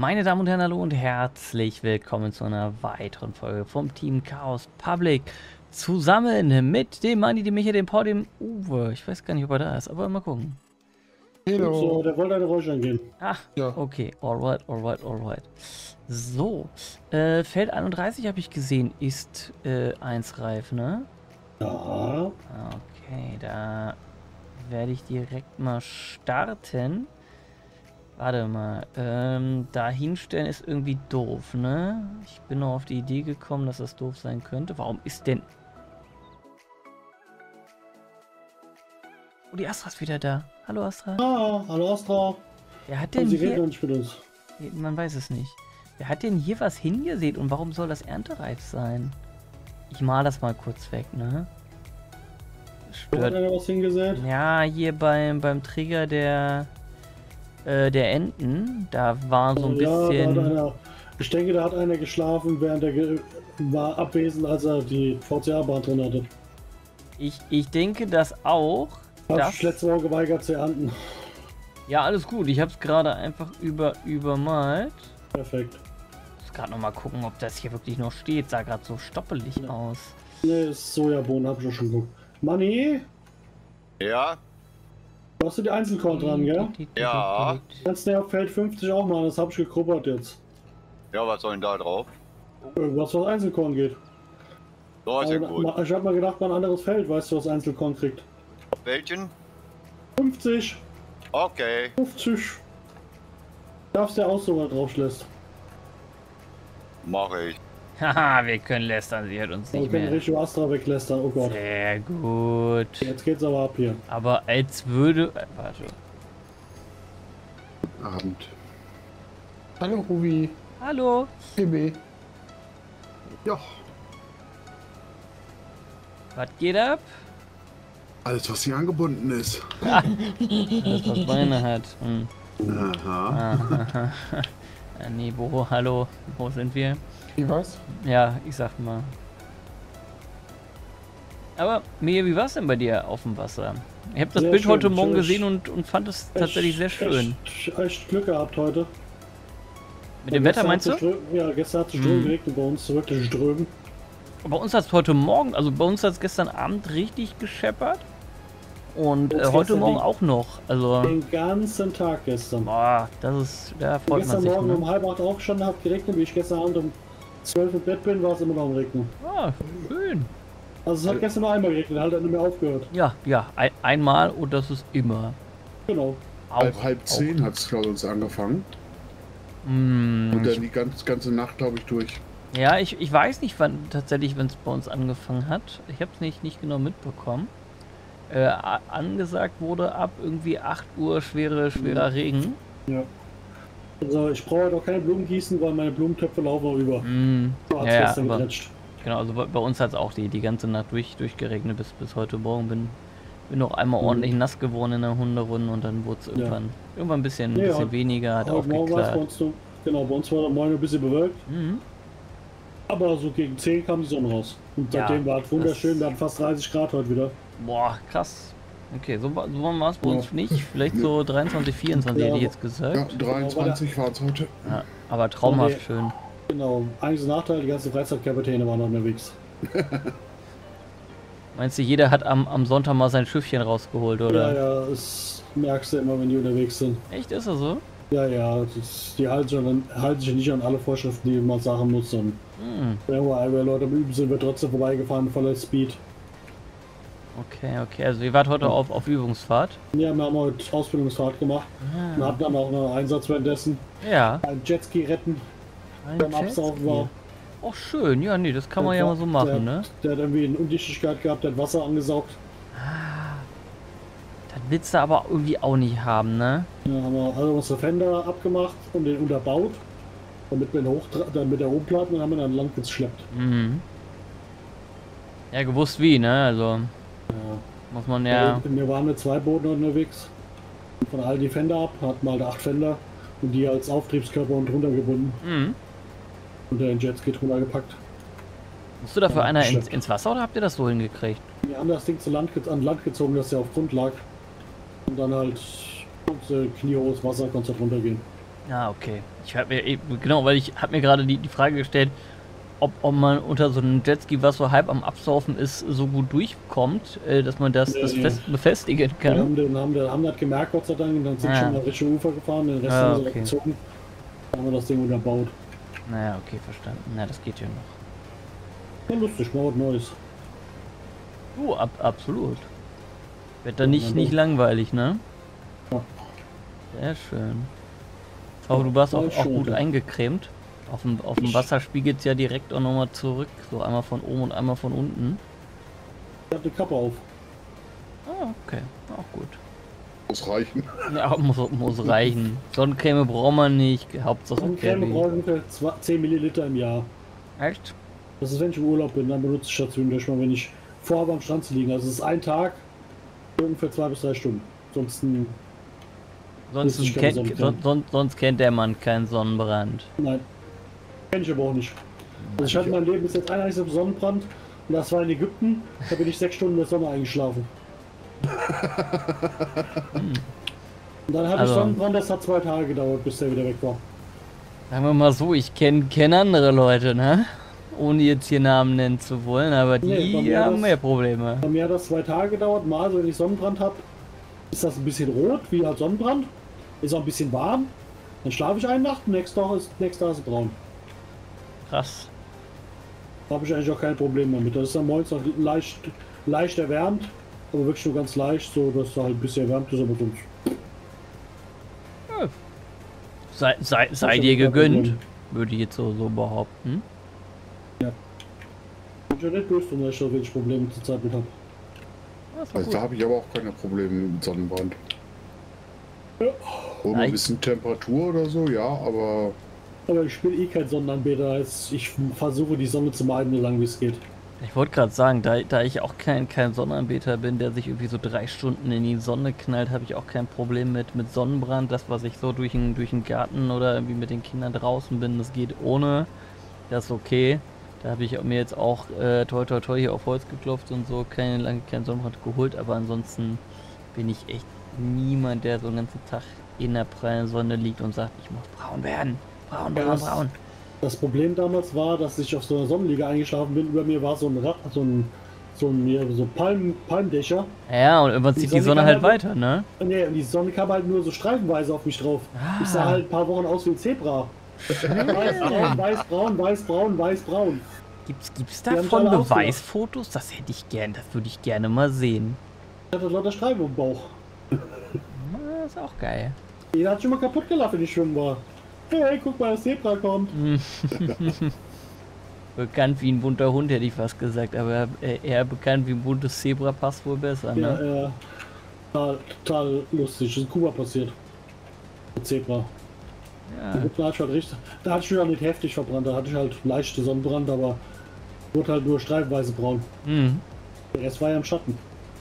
Meine Damen und Herren, hallo und herzlich willkommen zu einer weiteren Folge vom Team Chaos Public. Zusammen mit dem Manni, dem Michael, dem Paul, dem Uwe. Ich weiß gar nicht, ob er da ist, aber mal gucken. Hallo. So, der wollte eine Räuschern gehen. Ach, ja. Okay. Alright. So, Feld 31 habe ich gesehen, ist 1 reif, ne? Ja. Okay, da werde ich direkt mal starten. Warte mal, da hinstellen ist irgendwie doof, ne? Ich bin noch auf die Idee gekommen, dass das doof sein könnte. Warum ist denn... Oh, die Astra ist wieder da. Hallo Astra. Ah, hallo Astra. Wer hat denn Sie hier... reden nicht mit uns. Man weiß es nicht. Wer hat denn hier was hingesät und warum soll das erntereif sein? Ich mal das mal kurz weg, ne? Hat einer was hingesät? Ja, hier beim Trigger der Enten, da war so ein bisschen... Ich denke, da hat einer geschlafen, während er war abwesend, als er die VCA-Bahn drin hatte. Ich denke das auch. Hab ich letzte Woche geweigert zu ernten. Ja, alles gut. Ich habe es gerade einfach übermalt. Perfekt. Ich muss gerade noch mal gucken, ob das hier wirklich noch steht. Sah gerade so stoppelig aus. Ne, ist Sojabohnen, hab ich schon geguckt. Manni? Ja? Du hast du die Einzelkorn dran, gell? Ja. Kannst du ja auf Feld 50 auch machen, das habe ich gegruppert jetzt. Ja, was soll denn da drauf? Irgendwas, was Einzelkorn geht. So ist ja gut. Ich hab mal gedacht, mal ein anderes Feld, weißt du, was Einzelkorn kriegt. Auf welchen? 50. Okay. 50. Darfst du ja auch so mal draufschläst. Mache ich. Haha, wir können lästern, sie hört uns nicht mehr. Ich kann Richtung Astra weglästern, oh Gott. Sehr gut. Jetzt geht's aber ab hier. Aber als würde... warte. Abend. Hallo Ruby. Hallo. Baby. Ja. Was geht ab? Alles, was hier angebunden ist. Alles, was Beine hat. Hm. Aha. Nee, wo? Hallo. Wo sind wir? Wie was? Ja, ich sag mal. Aber, Mia, wie war's denn bei dir auf dem Wasser? Ich habe das Sehr Bild schön, heute Morgen gesehen und fand es tatsächlich sehr schön. Echt Glück gehabt heute. Mit dem Wetter meinst du? Ja, gestern hat es Strömen geregnet, bei uns wirklich Strömen. Bei uns hat es heute Morgen, also bei uns hat es gestern Abend richtig gescheppert. Und heute Morgen auch noch. Also den ganzen Tag gestern. Boah, das ist, da freut man sich. Gestern Morgen ne? um 7:30 aufgestanden, hat geregnet, wie ich gestern Abend um 12 im Bett bin, war es immer noch am Regnen. Ah, schön. Also es hat gestern nur einmal geregnet, halt dann nicht mehr aufgehört. Ja, einmal und das ist immer. Genau. Halb 10 hat es, glaube ich, angefangen. Und dann die ganze Nacht, glaube ich, durch. Ja, ich weiß nicht, wann tatsächlich, wenn es bei uns angefangen hat. Ich habe es nicht genau mitbekommen. Angesagt wurde ab irgendwie 8 Uhr schwerer Regen. Ja. Also ich brauche halt auch keine Blumen gießen, weil meine Blumentöpfe laufen auch über. So hat's Ja, gestern aber, geklatscht. genau, also bei uns hat es auch die ganze Nacht durchgeregnet bis heute Morgen. Bin noch einmal ordentlich nass geworden in der Hunderunde und dann wurde es irgendwann ein bisschen weniger, hat aufgeklärt. Genau, bei uns war der Morgen ein bisschen bewölkt. Aber so gegen 10 kam die Sonne raus. Und seitdem war es wunderschön, wir hatten fast 30 Grad heute wieder. Boah, krass. Okay, so war es bei uns nicht. Vielleicht so 23, 24 hätte ich jetzt gesagt. Ja, 23 war es heute. Ja, aber traumhaft schön. Genau, eigentlich Nachteil, die ganzen Freizeitkapitäne waren unterwegs. Meinst du, jeder hat am Sonntag mal sein Schiffchen rausgeholt, oder? Ja, das merkst du immer, wenn die unterwegs sind. Echt, ist das so? Ja, die halten sich nicht an alle Vorschriften, die man sagen muss. Und wenn wir Leute am Üben sind, wir trotzdem vorbeigefahren, voller Speed. Okay, also ihr wart heute auf Übungsfahrt? Ja, wir haben heute Ausbildungsfahrt gemacht. Wir hatten dann auch einen Einsatz währenddessen. Ja. Ein Jetski retten, beim Absaugen war. Oh schön, ja nee, das kann man ja mal so machen, ne? Der hat irgendwie eine Undichtigkeit gehabt, der hat Wasser angesaugt. Das willst du aber irgendwie auch nicht haben, ne? Ja, haben wir also unsere Fender abgemacht und den unterbaut. Damit wir dann mit der oben bleiben und haben wir dann Land geschleppt. Ja, gewusst wie, ne? Also muss man ja... Wir waren mit 2 Booten unterwegs. Von all die Fender ab, hatten mal 8 Fender und die als Auftriebskörper und drunter gebunden. Und den Jetski drunter gepackt. Musst du dafür einer ins Wasser oder habt ihr das so hingekriegt? Wir haben das Ding an Land gezogen, dass er auf Grund lag. Und dann halt kniehohes Wasser, konntest du runtergehen. Ja, okay. Ich habe mir genau, weil ich habe mir gerade die Frage gestellt, ob man unter so einem Jetski, was so halb am Absaufen ist, so gut durchkommt, dass man das befestigen kann. Wir haben das gemerkt, Gott sei Dank, und dann sind schon mal Richtung Ufer gefahren, den Rest haben sie gezogen. Dann haben wir das Ding unterbaut. Naja, okay, verstanden. Na, das geht ja noch. Ja, lustig, mal was Neues. Absolut. Wird dann nicht langweilig, ne? Ja. Sehr schön. Aber du warst auch gut eingecremt. Auf dem Wasser spiegelt es ja direkt auch nochmal zurück. So einmal von oben und einmal von unten. Ich hab die Kappe auf. Ah, okay. Auch gut. Muss reichen. Ja, muss reichen. Sonnencreme braucht man nicht. Hauptsache Sonnencreme brauche ich ungefähr 10 Milliliter im Jahr. Echt? Das ist, wenn ich im Urlaub bin, dann benutze ich das zwischendurch mal, wenn ich vorhabe am Strand zu liegen. Also es ist ein Tag, ungefähr 2 bis 3 Stunden. Sonst kennt der Mann keinen Sonnenbrand. Nein, kenne ich aber auch nicht. Also ich hatte mein Leben bis jetzt einmal Sonnenbrand und das war in Ägypten. Da bin ich 6 Stunden in der Sonne eingeschlafen. Und dann hatte ich Sonnenbrand, das hat 2 Tage gedauert, bis der wieder weg war. Sagen wir mal so, ich kenn andere Leute, ne? Ohne jetzt hier Namen nennen zu wollen, aber die haben mehr Probleme. Bei mir hat das 2 Tage gedauert. Mal, wenn ich Sonnenbrand habe, ist das ein bisschen rot, wie halt Sonnenbrand. Ist auch ein bisschen warm. Dann schlafe ich eine Nacht und nächsten Tag ist es braun. Krass. Da habe ich eigentlich auch kein Problem damit. Das ist dann morgens auch leicht erwärmt, aber wirklich nur ganz leicht, so dass es halt ein bisschen erwärmt ist, aber sonst. Sei dir gegönnt, würde ich jetzt so behaupten. Ja. Ich bin ja nicht böse, wenn ich da wenig Probleme zur Zeit mit habe. Also da habe ich aber auch keine Probleme mit Sonnenbrand. Ja. Oder ein bisschen Temperatur oder so, ja, aber... Aber ich bin eh kein Sonnenanbeter, ich versuche die Sonne zu meiden, so lange wie es geht. Ich wollte gerade sagen, da ich auch kein Sonnenanbeter bin, der sich irgendwie so 3 Stunden in die Sonne knallt, habe ich auch kein Problem mit Sonnenbrand. Das, was ich so durch den Garten oder irgendwie mit den Kindern draußen bin, das geht ohne. Das ist okay. Da habe ich mir jetzt auch toi toi toi hier auf Holz geklopft und so, keinen Sonnenbrand geholt, aber ansonsten bin ich echt niemand, der so den ganzen Tag in der prallen Sonne liegt und sagt, ich muss braun werden. Braun. Das Problem damals war, dass ich auf so einer Sonnenliege eingeschlafen bin. Über mir war so Palmdächer. Ja, und irgendwann zieht die Sonne halt weiter, ne? Nee, und die Sonne kam halt nur so streifenweise auf mich drauf. Ich sah halt ein paar Wochen aus wie ein Zebra. Weiß-braun. Gibt's davon Beweisfotos? Das hätte ich gern, das würde ich gerne mal sehen. Ich hatte lauter Streifen im Bauch. Das ist auch geil. Jeder hat schon mal kaputt gelacht, wenn ich schwimmen war. Hey, guck mal, das Zebra kommt. Bekannt wie ein bunter Hund, hätte ich fast gesagt, aber eher bekannt wie ein buntes Zebra passt wohl besser, ne? Ja, total lustig. Das ist in Kuba passiert. Mit Zebra. Ja. Da hatte ich wieder nicht heftig verbrannt, da hatte ich halt leichte Sonnenbrand, aber wurde halt nur streifenweise braun. Der Rest war ja im Schatten.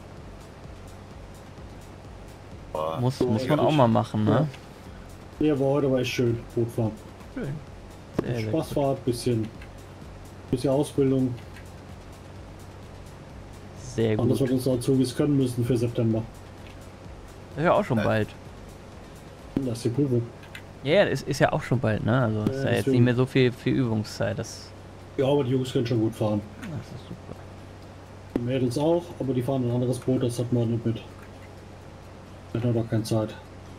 Muss man auch mal machen, ne? Ja, war heute aber echt schön, Bootfahren. Schön. Spaßfahrt, bisschen Ausbildung. Sehr gut. Und das wird uns Azubis können müssen für September. Das ist ja auch schon bald. Das ist die Prüfung. Ja, das ist ja auch schon bald, ne? Also ist ja jetzt nicht mehr so viel Übungszeit. Ja, aber die Jungs können schon gut fahren. Das ist super. Die Mädels auch, aber die fahren ein anderes Boot, das hat man nicht mit. Das hat doch keine Zeit.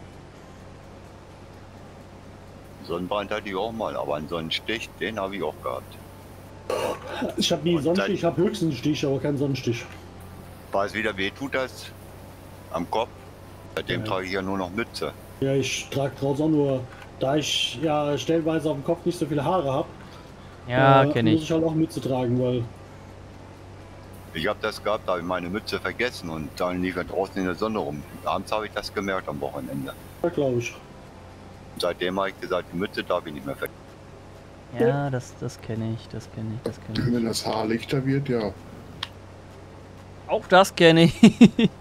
Sonnenbrand hatte ich auch mal, aber einen Sonnenstich, den habe ich auch gehabt. Ich habe nie Sonnenstich, ich habe höchstens einen Stich, aber keinen Sonnenstich. Weiß wieder, weh tut das am Kopf. Seitdem trage ich ja nur noch Mütze. Ja, ich trage draußen auch nur, da ich ja stellenweise auf dem Kopf nicht so viele Haare habe. Ja, kenne ich. Muss ich halt auch Mütze tragen, weil... Ich habe das gehabt, da habe ich meine Mütze vergessen und dann lief er draußen in der Sonne rum. Abends habe ich das gemerkt am Wochenende. Ja, glaube ich. Und seitdem habe ich gesagt, die Mütze darf ich nicht mehr vergessen. Ja, das kenne ich. Wenn das Haar lichter wird, ja. Auch das kenne ich.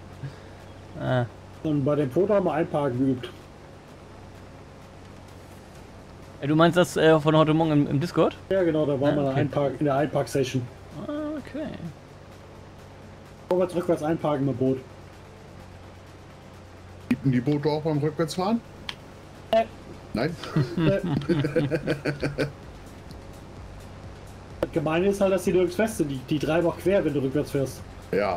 Und bei dem Foto haben wir Einparken geübt. Du meinst das von heute Morgen im Discord? Ja, genau, da waren wir okay. in der Einpark-Session. Okay. Vorwärts, rückwärts einparken mit Boot. Liefen die Boote auch beim Rückwärtsfahren? Nein. Das Gemeine ist halt, dass die nirgends fest sind. Die treiben auch quer, wenn du rückwärts fährst. Ja.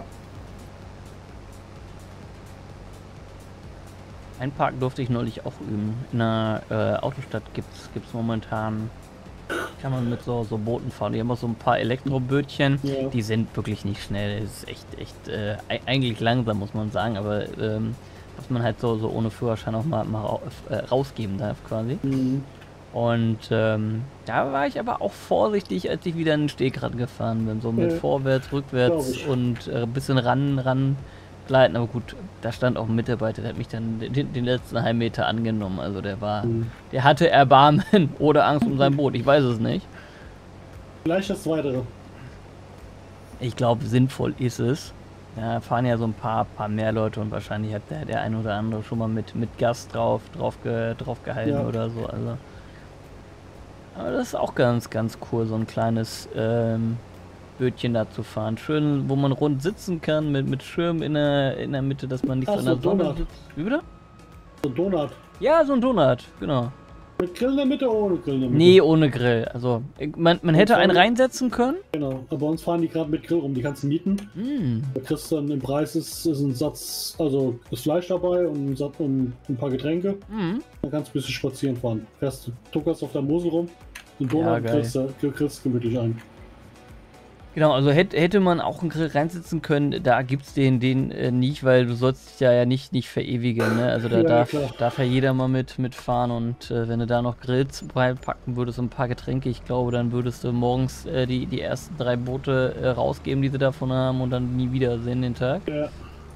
Einparken durfte ich neulich auch üben. In der Autostadt gibt's momentan, kann man mit so Booten fahren. Die haben auch so ein paar Elektrobötchen. Ja. Die sind wirklich nicht schnell. Das ist echt eigentlich langsam, muss man sagen. Aber was man halt so ohne Führerschein auch mal rausgeben darf quasi. Mhm. Und da war ich aber auch vorsichtig, als ich wieder in den Stegrad gefahren bin. So mit vorwärts, rückwärts und ein bisschen ran gleiten. Aber gut, da stand auch ein Mitarbeiter, der hat mich dann den letzten halben Meter angenommen. Also der hatte Erbarmen oder Angst um sein Boot. Ich weiß es nicht. Vielleicht das Weitere. Ich glaube, sinnvoll ist es. Ja, fahren ja so ein paar mehr Leute und wahrscheinlich hat der ein oder andere schon mal mit Gas drauf gehalten oder so. Also. Aber das ist auch ganz cool, so ein kleines Bötchen da zu fahren. Schön, wo man rund sitzen kann, mit Schirm in der Mitte, dass man nicht so in der Sonne sitzt. Wie bitte? So ein Donut. Ja, so ein Donut, genau. Mit Grill in der Mitte oder ohne Grill in der Mitte? Nee, ohne Grill. Also, man hätte einen reinsetzen können. Genau, aber bei uns fahren die gerade mit Grill rum. Die kannst du mieten. Da kriegst du dann im Preis ist ein Satz, also ist Fleisch dabei und ein Satz und ein paar Getränke. Dann kannst du ein bisschen spazieren fahren. Fährst du tuckerst auf der Mosel rum, den Donut grillst gemütlich ein. Genau, also hätte man auch einen Grill reinsetzen können, da gibt's den nicht, weil du sollst dich ja nicht verewigen, ne? Also da darf ja jeder mal mitfahren und wenn du da noch Grills beipacken würdest und ein paar Getränke, ich glaube, dann würdest du morgens die ersten 3 Boote rausgeben, die sie davon haben und dann nie wiedersehen den Tag. Ja.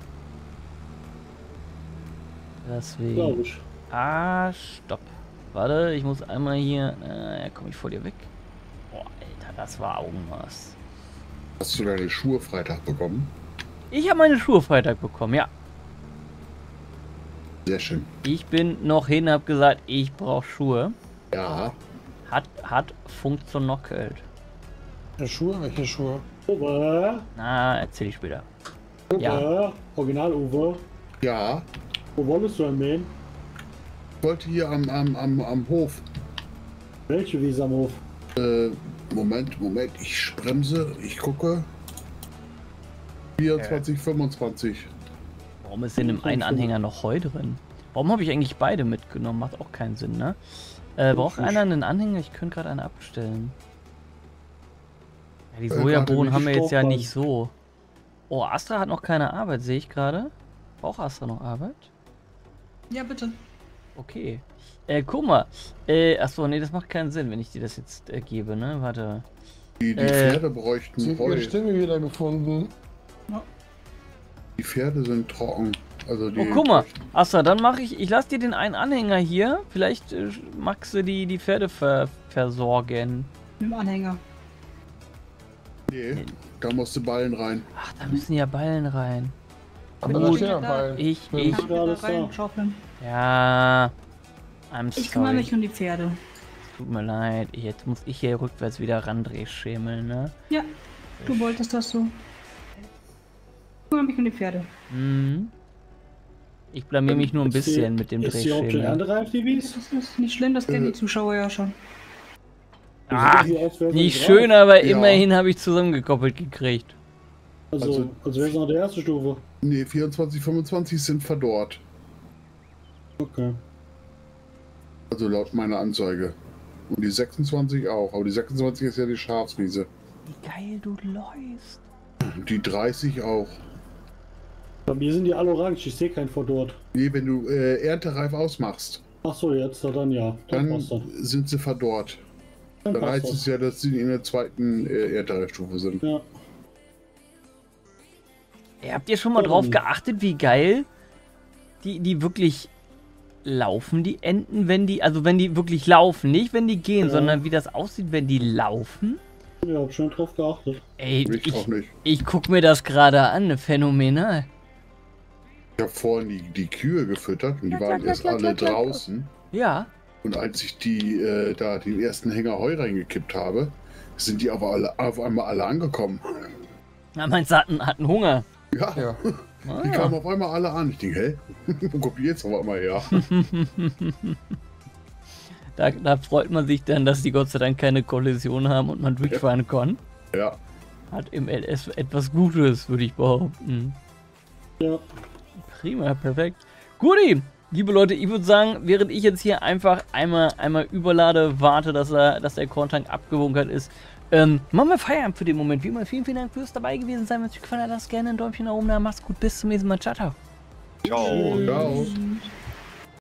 Deswegen. Glaube ich. Stopp. Warte, ich muss einmal hier, komme ich vor dir weg. Boah, Alter, das war Augenmaß. Hast du deine Schuhe Freitag bekommen? Ich habe meine Schuhe Freitag bekommen, ja. Sehr schön. Ich bin noch hin, habe gesagt, ich brauche Schuhe. Ja. Hat funktioniert. Schuhe? Welche Schuhe? Uwe. Na, erzähl ich später. Uwe. Ja. Original Uwe. Ja. Wo wolltest du denn mähen? Ich wollte hier am Hof. Welche Wiese am Hof? Moment, ich bremse, ich gucke. 24, 25. Warum ist in dem einen Anhänger noch Heu drin? Warum habe ich eigentlich beide mitgenommen? Macht auch keinen Sinn, ne? Braucht einer einen Anhänger? Ich könnte gerade einen abstellen. Ja, die Sojabohnen haben wir jetzt ja nicht so. Oh, Astra hat noch keine Arbeit, sehe ich gerade. Braucht Astra noch Arbeit? Ja, bitte. Okay. Guck mal. Achso, nee, das macht keinen Sinn, wenn ich dir das jetzt gebe, ne? Warte. Die Pferde bräuchten Sie hat Heu. ihre Stimme wieder gefunden. Die Pferde sind trocken. Also die Guck mal. Astra, dann mache ich lasse dir den einen Anhänger hier. Vielleicht magst du die Pferde versorgen. Mit dem Anhänger. Nee, da musst du Ballen rein. Ach, da müssen ja Ballen rein. Aber Gut, da steht Ballen. ich. Kann ich da alles da. reinschaufeln? Ja. I'm Ich kümmere sorry. mich um die Pferde. Tut mir leid. Jetzt muss ich hier rückwärts wieder randrehschemeln, ne? Ja, du wolltest das so. Ich kümmere mich um die Pferde. Mhm. Ich blamier mich nur ein bisschen mit dem Ist die auch schon Drehschemel. erntereif, die Wies? Das ist nicht schlimm, das kennen die Zuschauer ja schon. Ah, Die sieht aus, wäre sie nicht reif. schön, aber Ja. immerhin habe ich zusammengekoppelt gekriegt. Also wäre es noch der erste Stufe. Nee, 24, 25 sind verdorrt. Okay. Also laut meiner Anzeige. Und die 26 auch. Aber die 26 ist ja die Schafswiese. Wie geil du läufst. Und die 30 auch. Bei mir sind die alle orange, ich sehe keinen vor dort. Nee, wenn du erntereif ausmachst, Ach so, jetzt, dann ja. Dann dann passt das. sind sie verdorrt. Dann Dann passt heißt das. es ja, dass sie in der zweiten Erntereifstufe sind. Ja. Habt ihr schon mal drauf geachtet, wie geil die wirklich laufen, die Enten, wenn die wirklich laufen, nicht wenn die gehen, Ja. sondern wie das aussieht, wenn die laufen? Ja, hab schon drauf geachtet. Ey, Ich auch nicht. ich guck mir das gerade an, phänomenal. Ich habe vorhin die Kühe gefüttert und die waren erst alle draußen. Ja. Und als ich die da den ersten Hänger Heu reingekippt habe, sind die aber auf einmal alle angekommen. Na, meinst du, hatten Hunger? Ja, Ja. die kamen auf einmal alle an. Ich denke, hä? Wo kommt die jetzt auf einmal her? Da freut man sich dann, dass die Gott sei Dank keine Kollision haben und man durchfahren kann. Ja. Hat im LS etwas Gutes, würde ich behaupten. Ja. Prima, perfekt. Guti, liebe Leute, ich würde sagen, während ich jetzt hier einfach einmal überlade, warte, dass der Korntank abgebunkert ist, machen wir Feierabend für den Moment. Wie immer, vielen Dank fürs dabei gewesen sein. Wenn es euch gefallen hat, lasst gerne ein Däumchen nach oben da. Macht's gut, bis zum nächsten Mal. Ciao, ciao. Ciao. Ciao.